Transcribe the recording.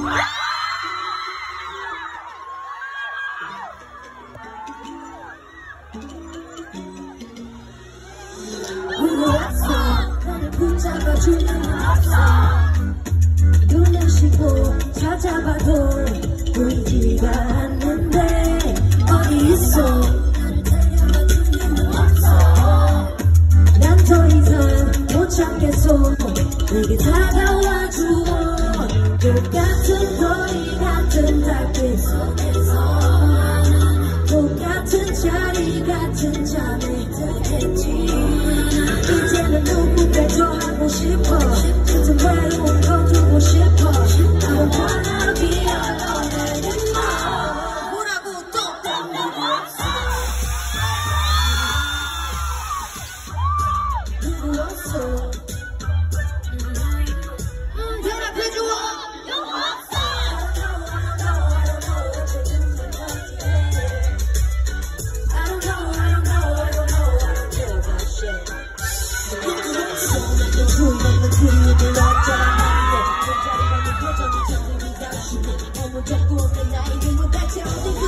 너를 붙잡아주는 없어. 눈을 씻고 찾아봐도 보이지가 않는데 어디 있어. 난 더 이상 못 참겠어. 내게 다가와줘. 똑같은 거리 같은 달빛 속에서 똑같은 자리 같은 잠에 들겠지. 이제는 누군가 더 하고 싶어. 같은 외로운 거 두고 싶어. I don't wanna be alone anymore. 뭐라고 또 누구 없어. 대답해줘. 자꾸 없는 나에게 뭐 대체 어디가